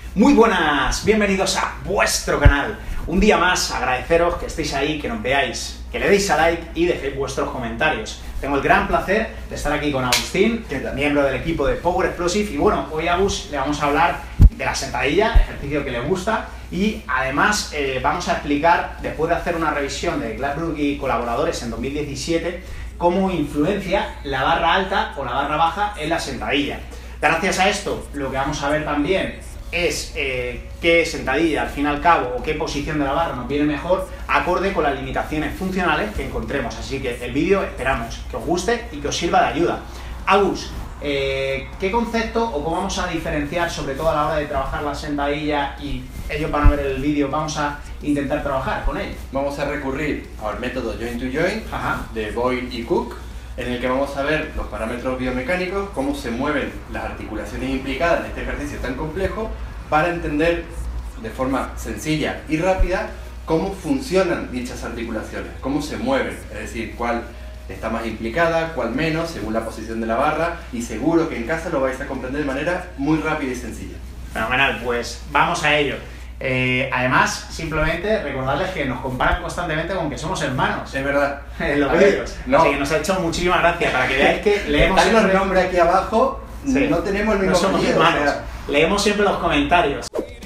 Muy buenas, bienvenidos a vuestro canal. Un día más, agradeceros que estéis ahí, que nos veáis, que le deis a like y dejéis vuestros comentarios. Tengo el gran placer de estar aquí con Agustín, miembro del equipo de Power Explosive, y bueno, hoy a Agus le vamos a hablar de la sentadilla, ejercicio que le gusta, y además vamos a explicar, después de hacer una revisión de Glassbrook y colaboradores en 2017, cómo influencia la barra alta o la barra baja en la sentadilla. Gracias a esto, lo que vamos a ver también es qué sentadilla, al fin y al cabo, o qué posición de la barra nos viene mejor, acorde con las limitaciones funcionales que encontremos. Así que el vídeo esperamos que os guste y que os sirva de ayuda. Agus, ¿qué concepto o cómo vamos a diferenciar, sobre todo a la hora de trabajar la sentadilla, y ellos van a ver el vídeo, vamos a intentar trabajar con él? Vamos a recurrir al método Joint to Joint de Boyle y Cook, en el que vamos a ver los parámetros biomecánicos, cómo se mueven las articulaciones implicadas en este ejercicio tan complejo, para entender de forma sencilla y rápida cómo funcionan dichas articulaciones, cómo se mueven, es decir, cuál está más implicada, cuál menos, según la posición de la barra, y seguro que en casa lo vais a comprender de manera muy rápida y sencilla. Fenomenal, pues vamos a ello. Además, simplemente recordarles que nos comparan constantemente con que somos hermanos. Es verdad. En los vídeos. No. Así que nos ha hecho muchísimas gracias, para que veáis que leemos Están siempre los nombres aquí abajo, sí, no tenemos el mismo no somos apellido, hermanos. o sea. Leemos siempre los comentarios.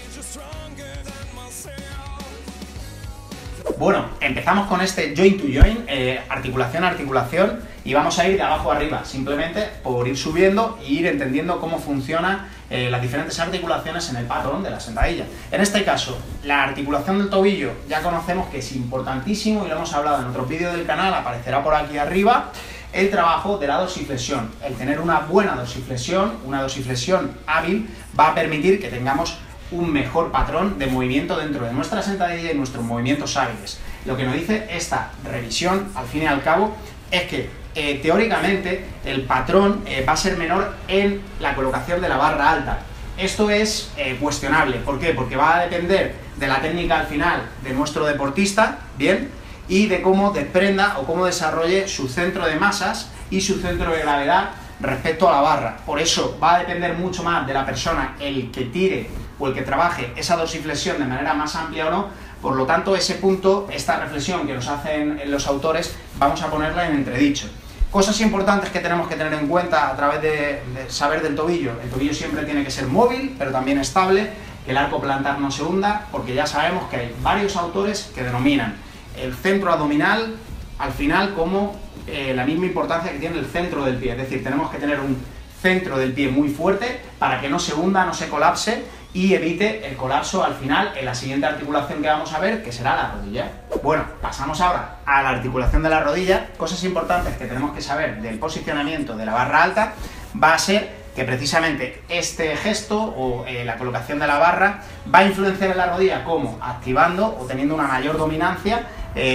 Bueno, empezamos con este joint to joint, articulación a articulación, y vamos a ir de abajo a arriba, simplemente por ir subiendo e ir entendiendo cómo funcionan las diferentes articulaciones en el patrón de la sentadilla. En este caso, la articulación del tobillo ya conocemos que es importantísimo y lo hemos hablado en otros vídeos del canal, aparecerá por aquí arriba. El trabajo de la dorsiflexión, el tener una buena dorsiflexión, una dorsiflexión hábil, va a permitir que tengamos un mejor patrón de movimiento dentro de nuestra sentadilla y nuestros movimientos hábiles. Lo que nos dice esta revisión, al fin y al cabo, es que teóricamente el patrón va a ser menor en la colocación de la barra alta. Esto es cuestionable. ¿Por qué? Porque va a depender de la técnica al final de nuestro deportista, ¿bien? Y de cómo desprenda o cómo desarrolle su centro de masas y su centro de gravedad respecto a la barra. Por eso va a depender mucho más de la persona el que tire o el que trabaje esa dorsiflexión de manera más amplia o no. Por lo tanto, ese punto, esta reflexión que nos hacen los autores, vamos a ponerla en entredicho. Cosas importantes que tenemos que tener en cuenta a través de saber del tobillo. El tobillo siempre tiene que ser móvil, pero también estable, que el arco plantar no se hunda, porque ya sabemos que hay varios autores que denominan el centro abdominal al final como la misma importancia que tiene el centro del pie. Es decir, tenemos que tener un centro del pie muy fuerte para que no se hunda, no se colapse y evite el colapso al final en la siguiente articulación que vamos a ver, que será la rodilla. Bueno, pasamos ahora a la articulación de la rodilla. Cosas importantes que tenemos que saber del posicionamiento de la barra alta va a ser que precisamente este gesto o la colocación de la barra va a influenciar en la rodilla, como activando o teniendo una mayor dominancia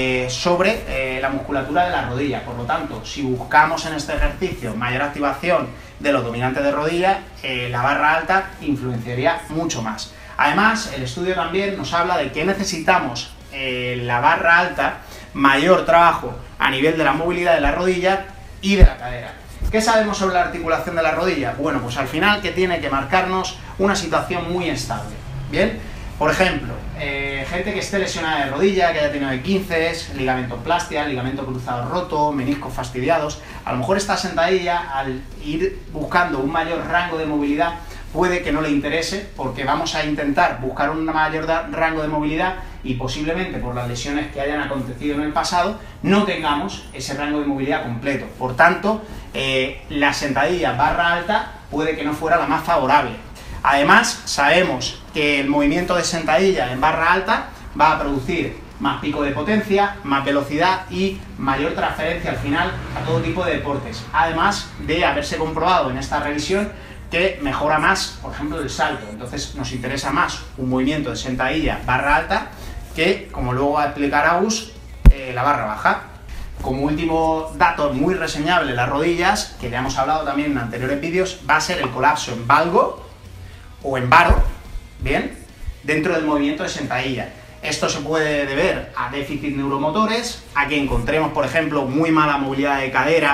sobre la musculatura de la rodilla. Por lo tanto, si buscamos en este ejercicio mayor activación de los dominantes de rodilla, la barra alta influenciaría mucho más. Además, el estudio también nos habla de que necesitamos la barra alta, mayor trabajo a nivel de la movilidad de la rodilla y de la cadera. ¿Qué sabemos sobre la articulación de la rodilla? Bueno, pues al final que tiene que marcarnos una situación muy estable. Bien, por ejemplo, gente que esté lesionada de rodilla, que haya tenido E15, ligamentoplastia, ligamento cruzado roto, meniscos fastidiados, a lo mejor esta sentadilla, al ir buscando un mayor rango de movilidad, puede que no le interese, porque vamos a intentar buscar un mayor rango de movilidad y posiblemente por las lesiones que hayan acontecido en el pasado no tengamos ese rango de movilidad completo. Por tanto, la sentadilla barra alta puede que no fuera la más favorable. Además, sabemos que el movimiento de sentadilla en barra alta va a producir más pico de potencia, más velocidad y mayor transferencia al final a todo tipo de deportes. Además de haberse comprobado en esta revisión que mejora más, por ejemplo, el salto. Entonces nos interesa más un movimiento de sentadilla barra alta que, como luego va a explicar Agus, la barra baja. Como último dato muy reseñable, las rodillas, que ya hemos hablado también en anteriores vídeos, va a ser el colapso en valgo o en varo, bien, dentro del movimiento de sentadilla. Esto se puede deber a déficits neuromotores, a que encontremos, por ejemplo, muy mala movilidad de cadera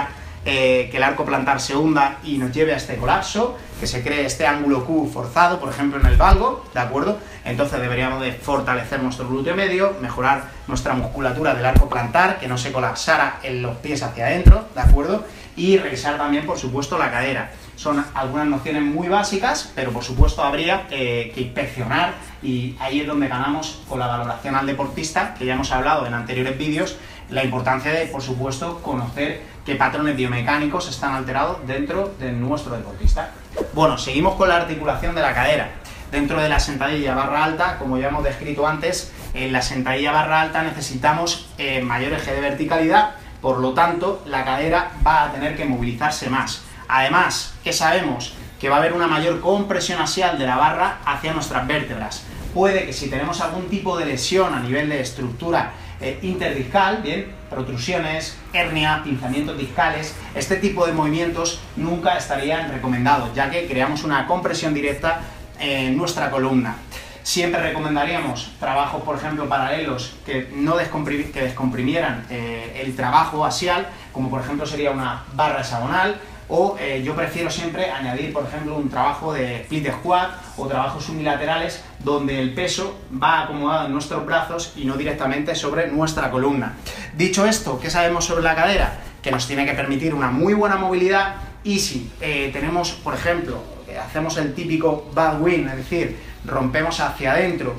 que el arco plantar se hunda y nos lleve a este colapso, que se cree este ángulo Q forzado, por ejemplo en el valgo, ¿de acuerdo? Entonces deberíamos de fortalecer nuestro glúteo medio, mejorar nuestra musculatura del arco plantar, que no se colapsara en los pies hacia adentro, ¿de acuerdo? Y revisar también, por supuesto, la cadera. Son algunas nociones muy básicas, pero por supuesto habría que inspeccionar, y ahí es donde ganamos con la valoración al deportista, que ya hemos hablado en anteriores vídeos, la importancia de, por supuesto, conocer qué patrones biomecánicos están alterados dentro de nuestro deportista. Bueno, seguimos con la articulación de la cadera. Dentro de la sentadilla barra alta, como ya hemos descrito antes, en la sentadilla barra alta necesitamos mayor eje de verticalidad, por lo tanto, la cadera va a tener que movilizarse más. Además, ¿qué sabemos? Que va a haber una mayor compresión axial de la barra hacia nuestras vértebras. Puede que si tenemos algún tipo de lesión a nivel de estructura interdiscal, bien, protrusiones, hernia, pinzamientos discales, este tipo de movimientos nunca estarían recomendados, ya que creamos una compresión directa en nuestra columna. Siempre recomendaríamos trabajos, por ejemplo, paralelos que no descomprimieran el trabajo axial, como por ejemplo sería una barra hexagonal, o yo prefiero siempre añadir, por ejemplo, un trabajo de split squat o trabajos unilaterales donde el peso va acomodado en nuestros brazos y no directamente sobre nuestra columna. Dicho esto, ¿qué sabemos sobre la cadera? Que nos tiene que permitir una muy buena movilidad, y si tenemos, por ejemplo, hacemos el típico bad wing, es decir, rompemos hacia adentro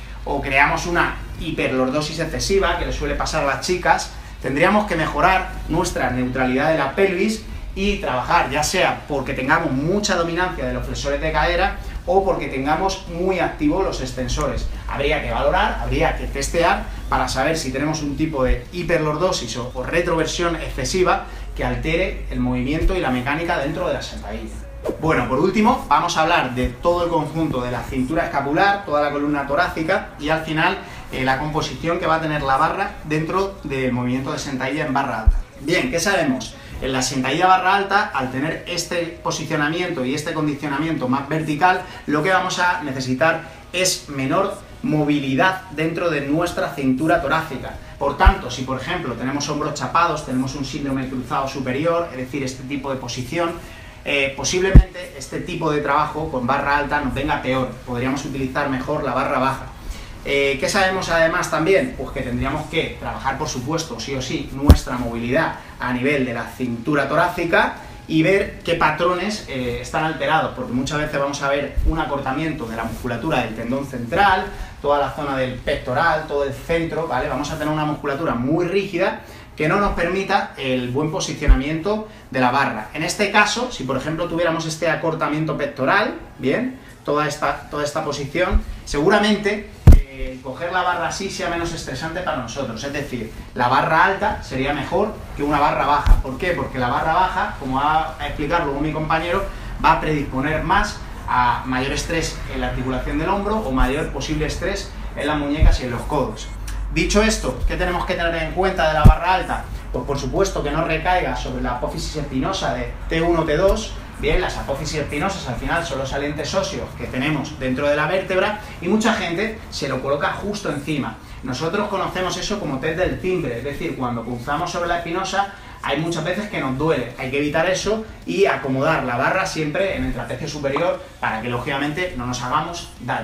o creamos una hiperlordosis excesiva, que le suele pasar a las chicas, tendríamos que mejorar nuestra neutralidad de la pelvis y trabajar, ya sea porque tengamos mucha dominancia de los flexores de cadera o porque tengamos muy activos los extensores. Habría que valorar, habría que testear para saber si tenemos un tipo de hiperlordosis o retroversión excesiva que altere el movimiento y la mecánica dentro de la sentadilla. Bueno, por último, vamos a hablar de todo el conjunto de la cintura escapular, toda la columna torácica y al final la composición que va a tener la barra dentro del movimiento de sentadilla en barra alta. Bien, ¿qué sabemos? En la sentadilla barra alta, al tener este posicionamiento y este condicionamiento más vertical, lo que vamos a necesitar es menor movilidad dentro de nuestra cintura torácica. Por tanto, si por ejemplo tenemos hombros chapados, tenemos un síndrome cruzado superior, es decir, este tipo de posición, posiblemente este tipo de trabajo con barra alta nos venga peor, podríamos utilizar mejor la barra baja. ¿Qué sabemos además también? Pues que tendríamos que trabajar, por supuesto, sí o sí, nuestra movilidad a nivel de la cintura torácica y ver qué patrones están alterados, porque muchas veces vamos a ver un acortamiento de la musculatura del tendón central, toda la zona del pectoral, todo el centro, ¿vale? Vamos a tener una musculatura muy rígida que no nos permita el buen posicionamiento de la barra. En este caso, si por ejemplo tuviéramos este acortamiento pectoral, bien, toda esta posición, seguramente coger la barra así sea menos estresante para nosotros, es decir, la barra alta sería mejor que una barra baja. ¿Por qué? Porque la barra baja, como va a explicar luego mi compañero, va a predisponer más a mayor estrés en la articulación del hombro o mayor posible estrés en las muñecas y en los codos. Dicho esto, ¿qué tenemos que tener en cuenta de la barra alta? Pues por supuesto que no recaiga sobre la apófisis espinosa de T1, T2. Bien, las apófisis espinosas al final son los salientes óseos que tenemos dentro de la vértebra y mucha gente se lo coloca justo encima. Nosotros conocemos eso como test del timbre, es decir, cuando punzamos sobre la espinosa hay muchas veces que nos duele. Hay que evitar eso y acomodar la barra siempre en el trapecio superior para que lógicamente no nos hagamos daño.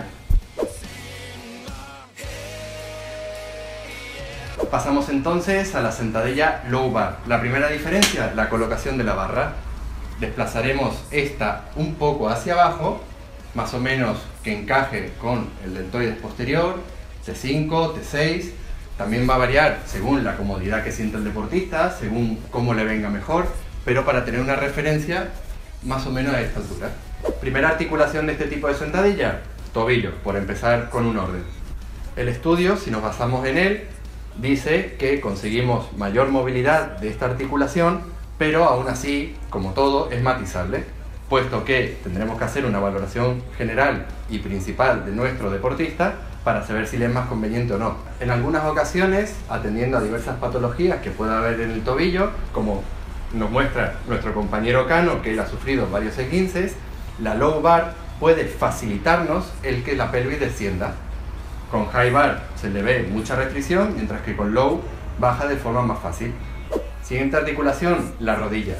Pasamos entonces a la sentadilla low bar. La primera diferencia, la colocación de la barra. Desplazaremos esta un poco hacia abajo, más o menos que encaje con el deltoides posterior, T5, T6. También va a variar según la comodidad que sienta el deportista, según cómo le venga mejor, pero para tener una referencia más o menos a esta altura. Primera articulación de este tipo de sentadilla, tobillo, por empezar con un orden. El estudio, si nos basamos en él, dice que conseguimos mayor movilidad de esta articulación, pero aún así, como todo, es matizable, puesto que tendremos que hacer una valoración general y principal de nuestro deportista para saber si le es más conveniente o no. En algunas ocasiones, atendiendo a diversas patologías que pueda haber en el tobillo, como nos muestra nuestro compañero Cano, que él ha sufrido varios esguinces, la low bar puede facilitarnos el que la pelvis descienda. Con high bar se le ve mucha restricción, mientras que con low baja de forma más fácil. Siguiente articulación, la rodilla.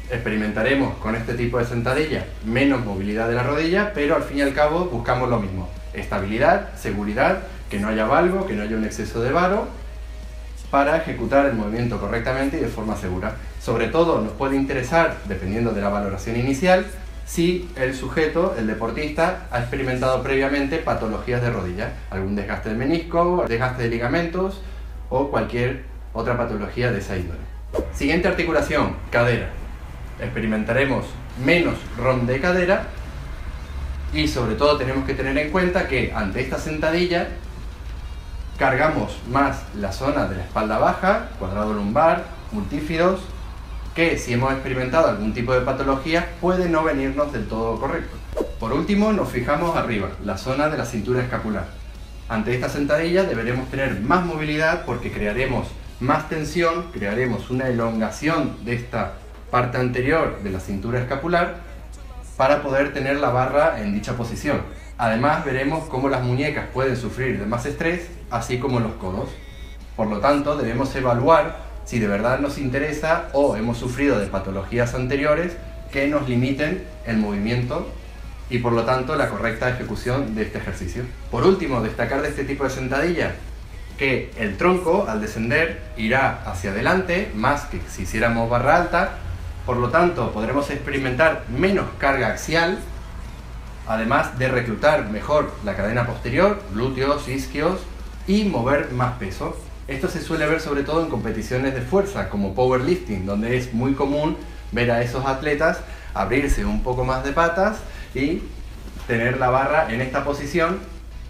Experimentaremos con este tipo de sentadilla menos movilidad de la rodilla, pero al fin y al cabo buscamos lo mismo: estabilidad, seguridad, que no haya valgo, que no haya un exceso de varo, para ejecutar el movimiento correctamente y de forma segura. Sobre todo nos puede interesar, dependiendo de la valoración inicial, si el sujeto, el deportista, ha experimentado previamente patologías de rodilla, algún desgaste de menisco, desgaste de ligamentos o cualquier otra patología de esa índole. Siguiente articulación, cadera. Experimentaremos menos ROM de cadera y sobre todo tenemos que tener en cuenta que ante esta sentadilla cargamos más la zona de la espalda baja, cuadrado lumbar, multífidos, que si hemos experimentado algún tipo de patología puede no venirnos del todo correcto. Por último nos fijamos arriba, la zona de la cintura escapular. Ante esta sentadilla deberemos tener más movilidad porque crearemos más tensión, crearemos una elongación de esta parte anterior de la cintura escapular para poder tener la barra en dicha posición. Además veremos cómo las muñecas pueden sufrir de más estrés, así como los codos. Por lo tanto debemos evaluar si de verdad nos interesa o hemos sufrido de patologías anteriores que nos limiten el movimiento y por lo tanto la correcta ejecución de este ejercicio. Por último, destacar de este tipo de sentadilla que el tronco al descender irá hacia adelante más que si hiciéramos barra alta. Por lo tanto, podremos experimentar menos carga axial, además de reclutar mejor la cadena posterior, glúteos, isquios y mover más peso. Esto se suele ver sobre todo en competiciones de fuerza como powerlifting, donde es muy común ver a esos atletas abrirse un poco más de patas y tener la barra en esta posición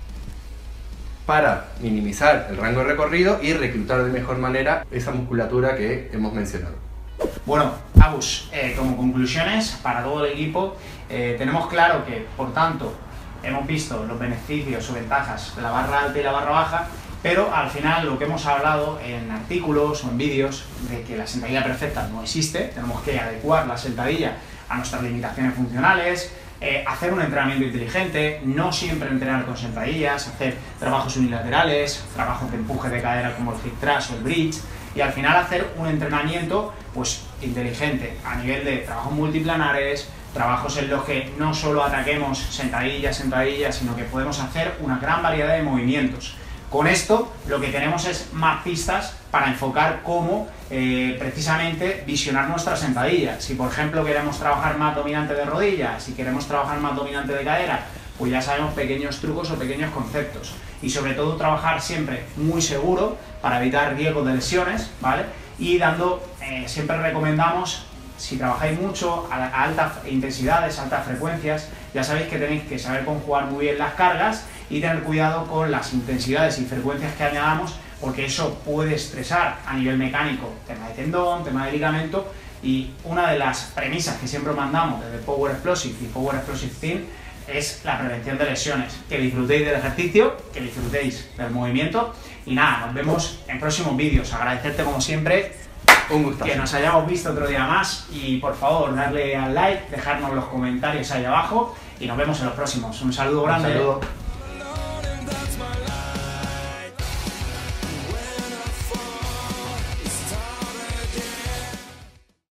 para minimizar el rango de recorrido y reclutar de mejor manera esa musculatura que hemos mencionado. Bueno, Agus, como conclusiones para todo el equipo, tenemos claro que, por tanto, hemos visto los beneficios o ventajas de la barra alta y la barra baja, pero al final lo que hemos hablado en artículos o en vídeos de que la sentadilla perfecta no existe, tenemos que adecuar la sentadilla a nuestras limitaciones funcionales, hacer un entrenamiento inteligente, no siempre entrenar con sentadillas, hacer trabajos unilaterales, trabajos de empuje de cadera como el hip thrust o el bridge, y al final hacer un entrenamiento pues inteligente a nivel de trabajos multiplanares, trabajos en los que no solo ataquemos sentadillas, sino que podemos hacer una gran variedad de movimientos. Con esto lo que tenemos es más pistas para enfocar cómo precisamente visionar nuestra sentadilla. Si por ejemplo queremos trabajar más dominante de rodilla, si queremos trabajar más dominante de cadera, pues ya sabemos pequeños trucos o pequeños conceptos. Y sobre todo trabajar siempre muy seguro para evitar riesgos de lesiones, ¿vale? Y siempre recomendamos, si trabajáis mucho a altas intensidades, altas frecuencias, ya sabéis que tenéis que saber conjugar muy bien las cargas y tener cuidado con las intensidades y frecuencias que añadamos, porque eso puede estresar a nivel mecánico, tema de tendón, tema de ligamento, y una de las premisas que siempre mandamos desde Power Explosive y Power Explosive Team es la prevención de lesiones. Que disfrutéis del ejercicio, que disfrutéis del movimiento y nada, nos vemos en próximos vídeos. Agradecerte como siempre un gustazo que nos hayamos visto otro día más y por favor darle al like, dejarnos los comentarios ahí abajo y nos vemos en los próximos. Un saludo grande. Un saludo.